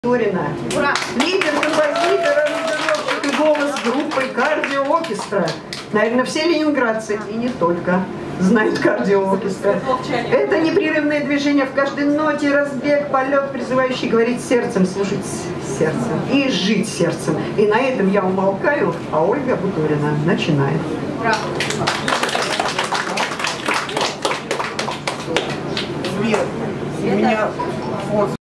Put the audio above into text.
Торина. Ура! Лидер, композитор, аранжировщик и голос группы «Кардио-оркестра». Наверное, все ленинградцы, и не только, знают «Кардио-оркестра». Это непрерывное движение в каждой ноте, разбег, полет, призывающий говорить сердцем, слушать сердцем и жить сердцем. И на этом я умолкаю, а Ольга Буторина начинает. Ура! Свет, у меня